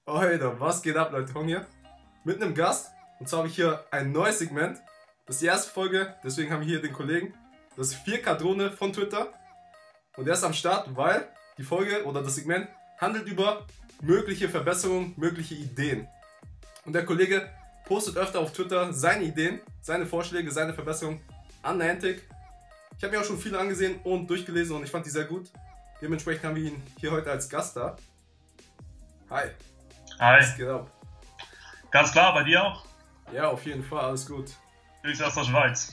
Oh, hey da, was geht ab, Leute? Hong hier. Mit einem Gast. Und zwar habe ich hier ein neues Segment. Das ist die erste Folge, deswegen haben wir hier den Kollegen. Das ist 4K-Drohne von Twitter. Und der ist am Start, weil die Folge oder das Segment handelt über mögliche Verbesserungen, mögliche Ideen. Und der Kollege postet öfter auf Twitter seine Ideen, seine Vorschläge, seine Verbesserungen an Niantic. Ich habe mir auch schon viele angesehen und durchgelesen und ich fand die sehr gut. Dementsprechend haben wir ihn hier heute als Gast da. Hi. Hi. Was geht ab? Ganz klar, bei dir auch? Ja, auf jeden Fall, alles gut. Du bist aus der Schweiz.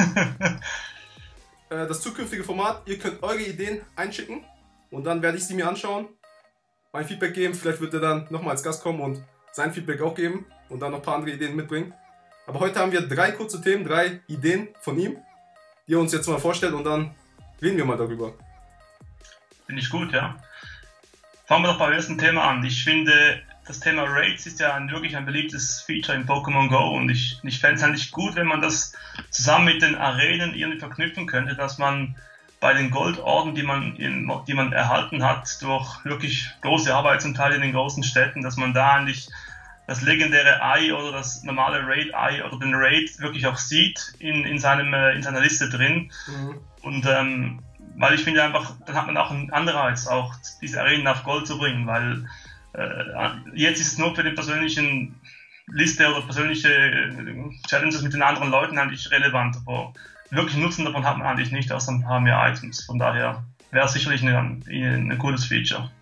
Das zukünftige Format, ihr könnt eure Ideen einschicken und dann werde ich sie mir anschauen, mein Feedback geben, vielleicht wird er dann nochmal als Gast kommen und sein Feedback auch geben und dann noch ein paar andere Ideen mitbringen. Aber heute haben wir 3 kurze Themen, 3 Ideen von ihm, die er uns jetzt mal vorstellt und dann reden wir mal darüber. Finde ich gut, ja. Fangen wir doch beim ersten Thema an. Ich finde, das Thema Raids ist ja wirklich ein beliebtes Feature in Pokémon Go und ich fände es eigentlich gut, wenn man das zusammen mit den Arenen irgendwie verknüpfen könnte, dass man bei den Goldorden, die man erhalten hat, durch wirklich große Arbeit zum Teil in den großen Städten, dass man da eigentlich das legendäre Ei oder das normale Raid-Ei oder den Raid wirklich auch sieht in seiner Liste drin. Mhm. Und weil ich finde einfach, dann hat man auch einen Anreiz, auch diese Arenen auf Gold zu bringen, weil jetzt ist es nur für die persönlichen Liste oder persönliche Challenges mit den anderen Leuten eigentlich relevant, aber wirklich Nutzen davon hat man eigentlich nicht, außer ein paar mehr Items. Von daher wäre es sicherlich ein cooles Feature.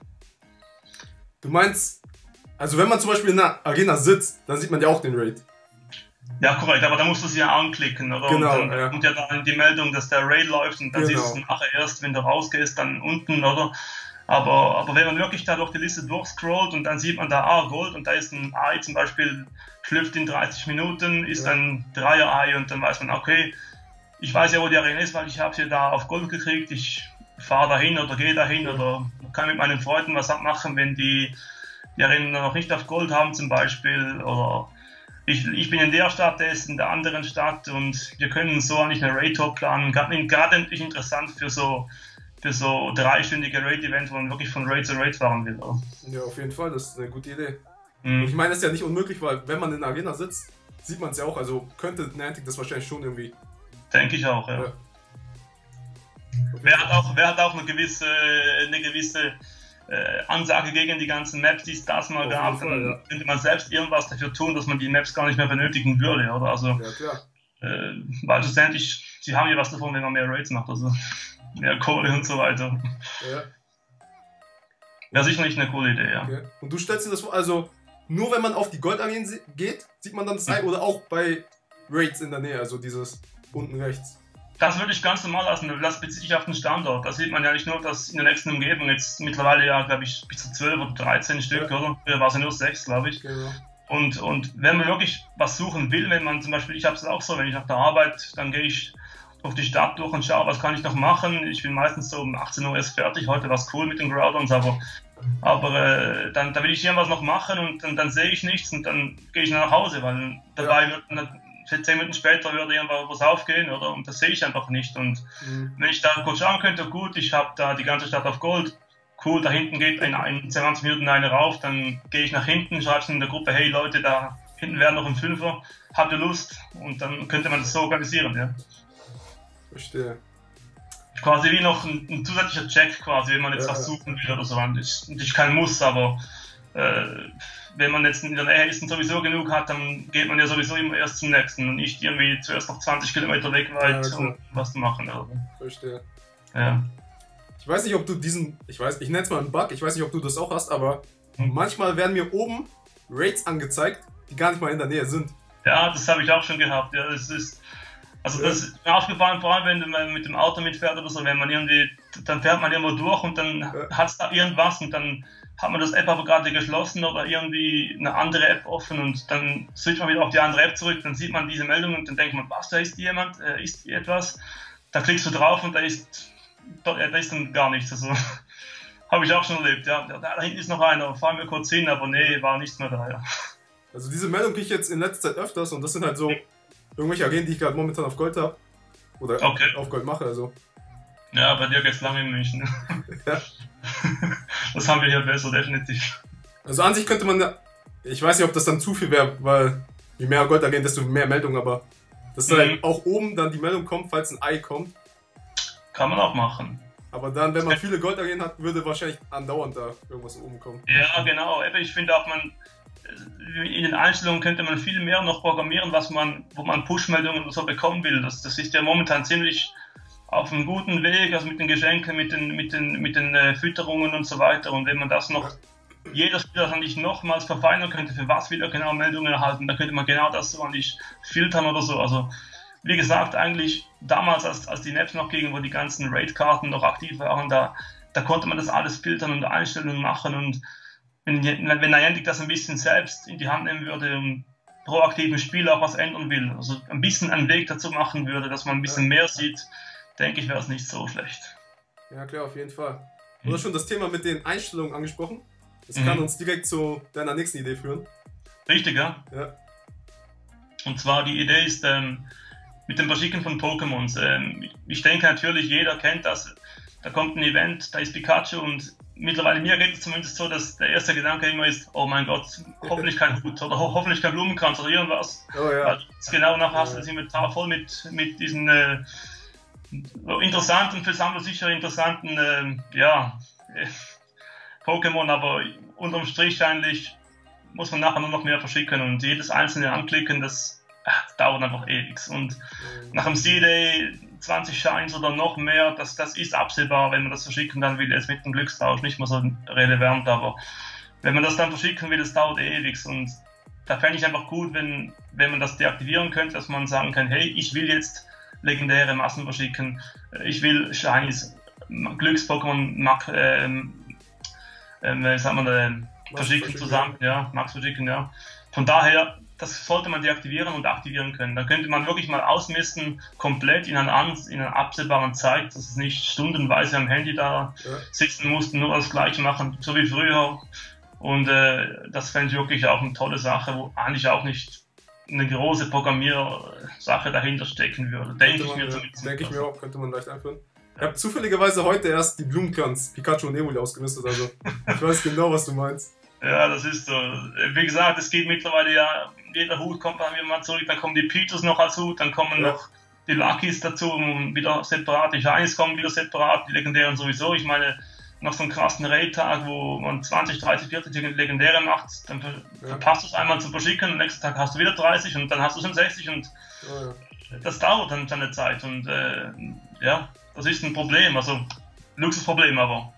Du meinst, also wenn man zum Beispiel in einer Arena sitzt, dann sieht man ja auch den Raid. Ja, korrekt, aber da musst du sie ja anklicken, oder? Genau, und dann ja. kommt ja dann die Meldung, dass der Raid läuft und dann Genau. siehst du es nachher erst, wenn du rausgehst, dann unten, oder? Aber wenn man wirklich da durch die Liste durchscrollt und dann sieht man da, Gold und da ist ein Ei zum Beispiel, schlüpft in 30 Minuten, ist ein Dreier-Ei und dann weiß man, okay, ich weiß ja, wo die Arena ist, weil ich habe sie da auf Gold gekriegt, ich fahre dahin oder gehe dahin oder kann mit meinen Freunden was abmachen, wenn die Arena noch nicht auf Gold haben zum Beispiel, oder ich bin in der Stadt, der ist in der anderen Stadt und wir können so eigentlich eine Raid-Tour planen, gerade natürlich interessant für so 3-stündige Raid-Events, wo man wirklich von Raid zu Raid fahren will. Oder? Ja, auf jeden Fall, das ist eine gute Idee. Mhm. Ich meine, das ist ja nicht unmöglich, weil wenn man in der Arena sitzt, sieht man es ja auch, also könnte Niantic das wahrscheinlich schon irgendwie. Denke ich auch, ja. Ja. Wer hat auch eine gewisse Ansage gegen die ganzen Maps, die es das mal gab, Fall, dann könnte man selbst irgendwas dafür tun, dass man die Maps gar nicht mehr benötigen würde, oder? Also, Ja, klar. weil schlussendlich, sie haben ja was davon, wenn man mehr Raids macht, also mehr Kohle und so weiter. Ja. Wäre sicherlich eine coole Idee, ja. Okay. Und du stellst dir das vor, also nur wenn man auf die Goldarenen geht, sieht man dann das Ei oder auch bei Raids in der Nähe, also dieses unten rechts. Das würde ich ganz normal lassen, das bezieht sich auf den Standort. Da sieht man ja nicht nur, dass in der nächsten Umgebung jetzt mittlerweile ja, glaube ich, bis zu 12 oder 13 Stück, oder? Früher war es ja nur 6, glaube ich. Genau. Und wenn man wirklich was suchen will, wenn man zum Beispiel, ich habe es auch so, wenn ich nach der Arbeit, dann gehe ich durch die Stadt durch und schaue, was kann ich noch machen. Ich bin meistens so um 18 Uhr erst fertig, heute war es cool mit den Groudons, aber dann will ich irgendwas noch machen und dann sehe ich nichts und dann gehe ich nach Hause, weil dabei wird 10 Minuten später würde irgendwas aufgehen, oder? Und das sehe ich einfach nicht. Und wenn ich da kurz schauen könnte, gut, ich habe da die ganze Stadt auf Gold, cool, da hinten geht in 20 Minuten eine rauf, dann gehe ich nach hinten, schreibe es in der Gruppe, hey Leute, da hinten wäre noch ein Fünfer, habt ihr Lust? Und dann könnte man das so organisieren, ja. Verstehe. Quasi wie noch ein zusätzlicher Check, quasi, wenn man jetzt was suchen will oder so. Natürlich kein Muss, aber wenn man jetzt in der Nähe ist und sowieso genug hat, dann geht man ja sowieso immer erst zum nächsten und nicht irgendwie zuerst noch 20 Kilometer weg weit, um was zu machen. Oder? Verstehe. Ja. Ich weiß nicht, ob du ich nenne es mal einen Bug, ich weiß nicht, ob du das auch hast, aber manchmal werden mir oben Raids angezeigt, die gar nicht mal in der Nähe sind. Ja, das habe ich auch schon gehabt. Ja, das ist mir aufgefallen, vor allem wenn man mit dem Auto mitfährt oder so, wenn man dann fährt man irgendwo durch und dann hat es da irgendwas und dann hat man das App aber gerade geschlossen oder irgendwie eine andere App offen und dann switcht man wieder auf die andere App zurück, dann sieht man diese Meldung und dann denkt man, was, da ist jemand, ist etwas, da klickst du drauf und da ist dann gar nichts, also habe ich auch schon erlebt, ja, da hinten ist noch einer, fahren wir kurz hin, aber nee, war nichts mehr da, ja. Also diese Meldung kriege ich jetzt in letzter Zeit öfters und das sind halt so irgendwelche Arenen, die ich gerade momentan auf Gold habe oder auf Gold mache, also. Ja, bei dir geht's lange in München. Ja. Das haben wir hier besser, definitiv. Also an sich könnte man, ich weiß nicht, ob das dann zu viel wäre, weil je mehr Gold da gehen, desto mehr Meldungen, aber dass dann auch oben dann die Meldung kommt, falls ein Ei kommt. Kann man auch machen. Aber dann, wenn man viele Goldarenen hat, würde wahrscheinlich andauernd da irgendwas oben kommen. Ja, genau. Ich finde auch, in den Einstellungen könnte man viel mehr noch programmieren, wo man Push-Meldungen oder so bekommen will. Das ist ja momentan ziemlich auf einem guten Weg, also mit den Geschenken, mit den Fütterungen und so weiter. Und wenn man das noch, jeder Spieler eigentlich nochmals verfeinern könnte, für was will er genau Meldungen erhalten, dann könnte man genau das so eigentlich filtern oder so. Also wie gesagt, eigentlich damals, als die Maps noch gingen, wo die ganzen Raid-Karten noch aktiv waren, da konnte man das alles filtern und Einstellungen machen. Und wenn Niantic das ein bisschen selbst in die Hand nehmen würde und proaktiv im Spiel auch was ändern will, also ein bisschen einen Weg dazu machen würde, dass man ein bisschen mehr sieht, denke ich, wäre es nicht so schlecht. Ja klar, auf jeden Fall. Du hast schon das Thema mit den Einstellungen angesprochen. Das kann uns direkt zu deiner nächsten Idee führen. Richtig, ja? Ja. Und zwar die Idee ist mit dem Verschicken von Pokémons. Ich denke natürlich, jeder kennt das. Da kommt ein Event, da ist Pikachu und mittlerweile mir geht es zumindest so, dass der erste Gedanke immer ist, oh mein Gott, hoffentlich kein Hut oder hoffentlich kein Blumenkranz oder irgendwas. Oh ja. Weil genau nach hast du das Inventar voll mit diesen interessanten, für Sammler sicher interessanten Pokémon, aber unterm Strich eigentlich muss man nachher nur noch mehr verschicken und jedes einzelne anklicken, das dauert einfach ewig. Und nach dem C-Day 20 Shines oder noch mehr, das ist absehbar, wenn man das verschicken dann will, jetzt mit dem Glückstausch nicht mehr so relevant, aber wenn man das dann verschicken will, das dauert ewig. Und da fände ich einfach gut, wenn man das deaktivieren könnte, dass man sagen kann, hey, ich will jetzt legendäre Massen verschicken, ich will Shinies, Glücks-Pokémon, verschicken zusammen, ja, Max verschicken, ja. Von daher, das sollte man deaktivieren und aktivieren können. Da könnte man wirklich mal ausmisten, komplett in einer absehbaren Zeit, dass es nicht stundenweise am Handy da sitzen mussten, nur das Gleiche machen, so wie früher. Und das fände ich wirklich auch eine tolle Sache, wo eigentlich auch nicht eine große Programmiersache dahinter stecken würde. Denke ich mir zumindest. Denke ich mir auch, könnte man leicht einführen. Ich habe zufälligerweise heute erst die Blumenkranz Pikachu und Evoli ausgemistet, also ich weiß genau, was du meinst. Ja, das ist so. Wie gesagt, es geht mittlerweile ja, jeder Hut kommt dann wieder mal zurück, dann kommen die Pitos noch als Hut, dann kommen noch die Luckys dazu, wieder separat, die Shinies kommen wieder separat, die Legendären sowieso. Ich meine, nach so einem krassen Raid-Tag, wo man 20, 30, 40 Legendäre macht, dann verpasst du es einmal zum Verschicken, am nächsten Tag hast du wieder 30 und dann hast du schon 60 und das dauert dann eine Zeit und das ist ein Problem, also Luxusproblem, aber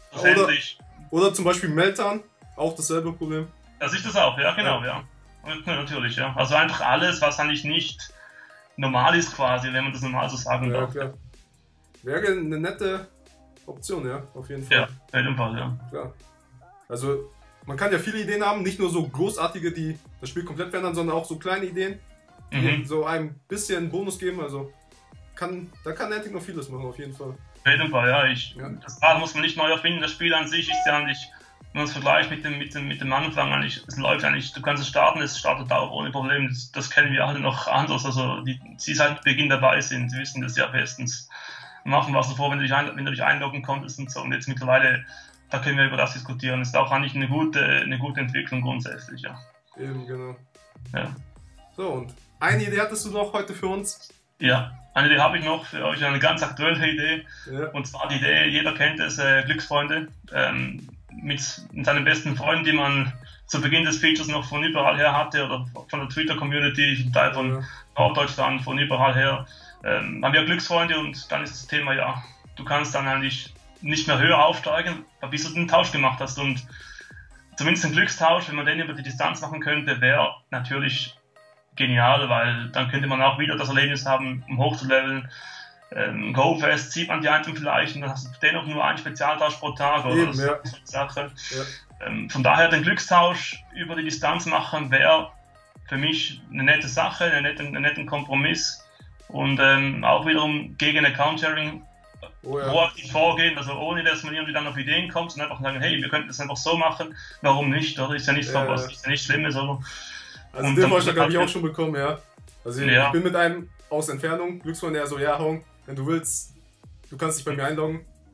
oder zum Beispiel Meltan, auch dasselbe Problem. Das ist das auch, ja genau, ja. Und, natürlich, ja. Also einfach alles, was eigentlich nicht normal ist quasi, wenn man das normal so sagen darf. Ja, klar. Wäre eine nette Option, ja, auf jeden Fall. Ja, auf jeden Fall, ja. Klar. Also, man kann ja viele Ideen haben, nicht nur so großartige, die das Spiel komplett verändern, sondern auch so kleine Ideen, die so ein bisschen Bonus geben, also da kann Niantic noch vieles machen, auf jeden Fall. Auf jeden Fall, ja. Das Rad muss man nicht neu erfinden, das Spiel an sich ist ja eigentlich, wenn man es vergleicht mit dem Anfang, eigentlich, es läuft eigentlich, du kannst es starten, es startet auch ohne Probleme, das kennen wir alle noch anders, also die seit Beginn dabei sind, die wissen das ja bestens. Machen was davor, wenn du dich einloggen konntest und so, und jetzt mittlerweile, da können wir über das diskutieren, das ist auch eigentlich eine gute Entwicklung grundsätzlich, ja. Eben, genau. Ja. So, und eine Idee hattest du noch heute für uns? Ja, eine Idee habe ich noch für euch, eine ganz aktuelle Idee. Ja. Und zwar die Idee, jeder kennt es, Glücksfreunde, mit seinen besten Freunden, die man zu Beginn des Features noch von überall her hatte oder von der Twitter-Community, zum Teil von Norddeutschland, von überall her. Haben wir Glücksfreunde und dann ist das Thema, ja, du kannst dann eigentlich nicht mehr höher aufsteigen, bis du den Tausch gemacht hast. Und zumindest ein Glückstausch, wenn man den über die Distanz machen könnte, wäre natürlich genial, weil dann könnte man auch wieder das Erlebnis haben, um hochzuleveln. Go-Fest zieht man die Item vielleicht und dann hast du dennoch nur einen Spezialtausch pro Tag oder eben, so eine Sache. Ja. Von daher den Glückstausch über die Distanz machen wäre für mich eine nette Sache, einen netten Kompromiss und auch wiederum gegen Account-Sharing proaktiv vorgehen, also ohne dass man irgendwie dann auf Ideen kommt und einfach sagen, hey, wir könnten das einfach so machen, warum nicht, oder? Ist ja nicht so was, ist ja nicht Schlimmes, oder? Also den Vorschlag habe ich auch schon bekommen, ja. Also ich bin mit einem aus Entfernung, Glücksfreund, der so, ja, Hong, wenn du willst, du kannst dich bei mir einloggen.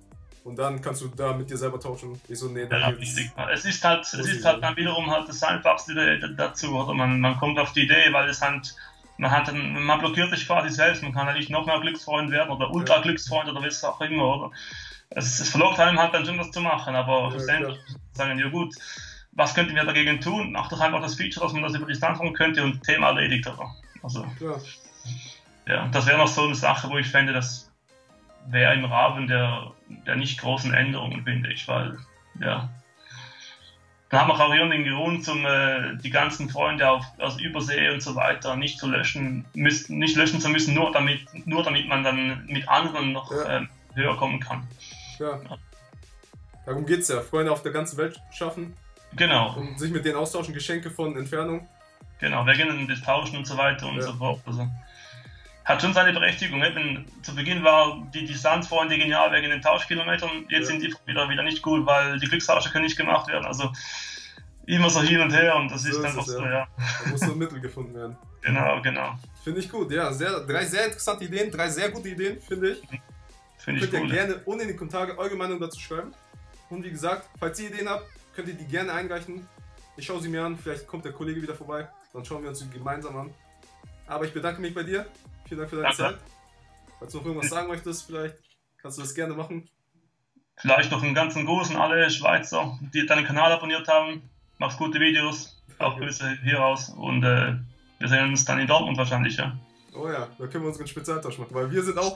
Und dann kannst du da mit dir selber tauschen. Ich so, nee, Ja, richtig. Es ist halt dann wiederum halt das Einfachste dazu, oder? Man kommt auf die Idee, weil es halt, man blockiert sich quasi selbst, man kann eigentlich noch mehr Glücksfreund werden oder Ultra-Glücksfreund oder was auch immer, oder? Es verlockt einem halt dann schon das zu machen, aber schlussendlich sagen, ja gut, was könnten wir dagegen tun? Mach doch einfach das Feature, dass man das über Distanz machen könnte und Thema erledigt, oder? Also, ja, das wäre noch so eine Sache, wo ich fände, das wäre im Rahmen der nicht großen Änderungen, finde ich, weil, ja, dann haben wir auch irgendwie den Grund, die ganzen Freunde aus Übersee und so weiter nicht löschen zu müssen, nur damit man dann mit anderen noch höher kommen kann. Ja. Darum geht es ja, Freunde auf der ganzen Welt schaffen. Genau. Und sich mit denen austauschen, Geschenke von Entfernung. Genau, wegen des Tauschen und so weiter und so fort. Also, hat schon seine Berechtigung. Eben, zu Beginn war die Distanzfreunde genial wegen den Tauschkilometern, jetzt sind die wieder nicht gut, weil die Glückstausche können nicht gemacht werden. Also immer so hin und her und das ist einfach so, ja. Da muss so ein Mittel gefunden werden. Genau. Finde ich gut, ja. 3 sehr interessante Ideen, 3 sehr gute Ideen, finde ich. Könnt ihr gerne unten in die Kommentare eure Meinung dazu schreiben. Und wie gesagt, falls ihr Ideen habt, könnt ihr die gerne einreichen. Ich schaue sie mir an, vielleicht kommt der Kollege wieder vorbei, dann schauen wir uns die gemeinsam an. Aber ich bedanke mich bei dir. Vielen Dank für deine Zeit. Falls du noch irgendwas sagen möchtest, vielleicht kannst du das gerne machen. Vielleicht noch einen ganzen Gruß an alle Schweizer, die deinen Kanal abonniert haben. Machst gute Videos, auch Grüße hier raus und wir sehen uns dann in Dortmund wahrscheinlich, ja. Oh ja, da können wir unseren Spezialtausch machen, weil wir sind auch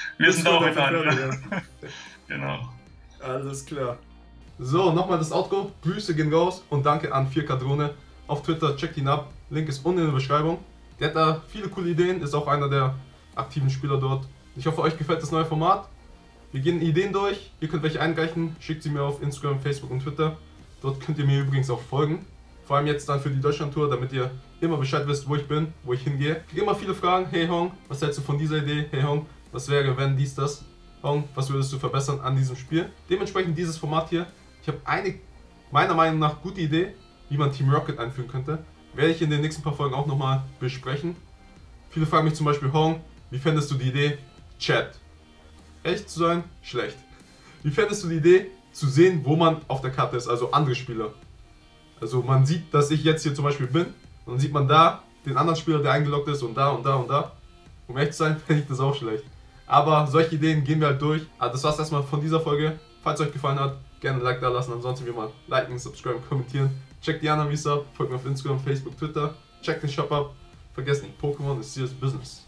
mit einem. Genau. Alles klar. So, nochmal das Outro. Grüße gehen raus und danke an 4K Drohne. Auf Twitter, checkt ihn ab. Link ist unten in der Beschreibung. Der hat da viele coole Ideen, ist auch einer der aktiven Spieler dort. Ich hoffe, euch gefällt das neue Format. Wir gehen Ideen durch. Ihr könnt welche einreichen. Schickt sie mir auf Instagram, Facebook und Twitter. Dort könnt ihr mir übrigens auch folgen. Vor allem jetzt dann für die Deutschland-Tour, damit ihr immer Bescheid wisst, wo ich bin, wo ich hingehe. Ich kriege immer viele Fragen. Hey Hong, was hältst du von dieser Idee? Hey Hong, was wäre, wenn dies, das? Hong, was würdest du verbessern an diesem Spiel? Dementsprechend dieses Format hier. Ich habe eine, meiner Meinung nach, gute Idee, wie man Team Rocket einführen könnte. Werde ich in den nächsten paar Folgen auch nochmal besprechen. Viele fragen mich zum Beispiel, Hong, wie fändest du die Idee? Chat. Echt zu sein? Schlecht. Wie fändest du die Idee, zu sehen, wo man auf der Karte ist, also andere Spieler? Also man sieht, dass ich jetzt hier zum Beispiel bin und dann sieht man da den anderen Spieler, der eingeloggt ist und da und da und da. Um echt zu sein, fände ich das auch schlecht. Aber solche Ideen gehen wir halt durch. Also das war's erstmal von dieser Folge. Falls es euch gefallen hat, gerne ein Like da lassen. Ansonsten wie immer liken, subscriben, kommentieren. Checkt die anderen Videos ab, folgt mir auf Instagram, Facebook, Twitter. Checkt den Shop ab. Vergesst nicht, Pokémon ist serious business.